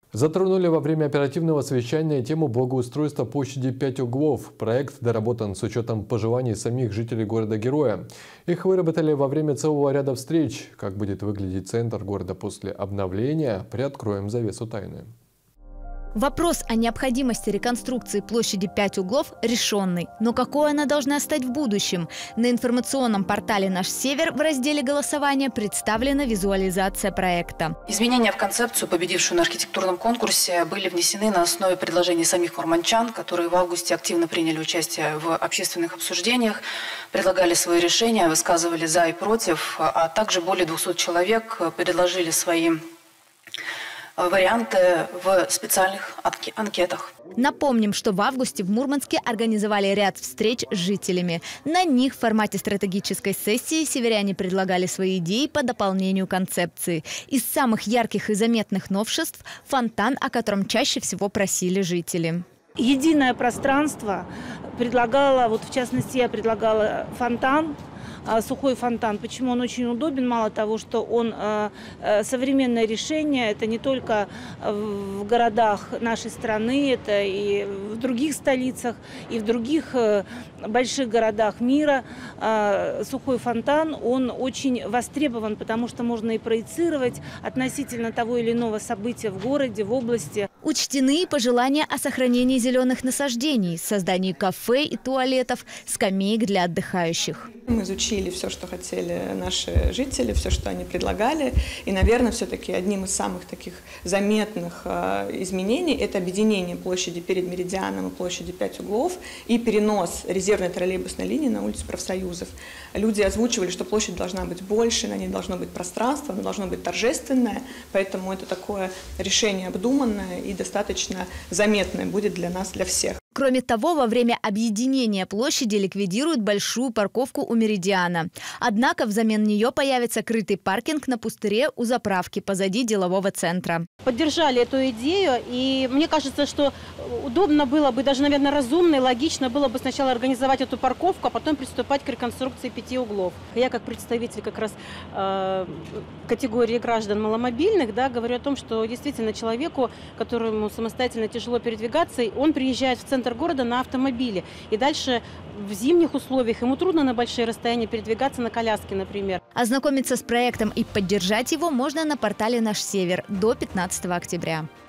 Затронули во время оперативного совещания тему благоустройства площади 5 углов. Проект доработан с учетом пожеланий самих жителей города-героя. Их выработали во время целого ряда встреч. Как будет выглядеть центр города после обновления, приоткроем завесу тайны. Вопрос о необходимости реконструкции площади 5 углов решенный. Но какой она должна стать в будущем? На информационном портале «Наш Север» в разделе голосования представлена визуализация проекта. Изменения в концепцию, победившую на архитектурном конкурсе, были внесены на основе предложений самих мурманчан, которые в августе активно приняли участие в общественных обсуждениях, предлагали свои решения, высказывали за и против, а также более 200 человек предложили свои варианты в специальных анкетах. Напомним, что в августе в Мурманске организовали ряд встреч с жителями. На них в формате стратегической сессии северяне предлагали свои идеи по дополнению концепции. Из самых ярких и заметных новшеств – фонтан, о котором чаще всего просили жители. Единое пространство предлагала, вот в частности я предлагала фонтан, сухой фонтан. Почему он очень удобен? Мало того, что он современное решение, это не только в городах нашей страны, это и в других столицах, и в других больших городах мира. Сухой фонтан, он очень востребован, потому что можно и проецировать относительно того или иного события в городе, в области. Учтены пожелания о сохранении зеленых насаждений, создании кафе и туалетов, скамеек для отдыхающих. Мы изучили все, что хотели наши жители, все, что они предлагали. И, наверное, все-таки одним из самых таких заметных изменений – это объединение площади перед Меридианом и площади 5 углов и перенос резервной троллейбусной линии на улицу Профсоюзов. Люди озвучивали, что площадь должна быть больше, на ней должно быть пространство, оно должно быть торжественное. Поэтому это такое решение обдуманное и достаточно заметное будет для нас, для всех. Кроме того, во время объединения площади ликвидируют большую парковку у Меридиана. Однако взамен нее появится крытый паркинг на пустыре у заправки позади делового центра. Поддержали эту идею, и мне кажется, что удобно было бы, даже, наверное, разумно и логично было бы сначала организовать эту парковку, а потом приступать к реконструкции 5 углов. Я как представитель как раз категории граждан маломобильных, да, говорю о том, что действительно человеку, которому самостоятельно тяжело передвигаться, он приезжает в центр города на автомобиле. И дальше в зимних условиях ему трудно на большие расстояния передвигаться на коляске, например. Ознакомиться с проектом и поддержать его можно на портале «Наш Север» до 15 октября.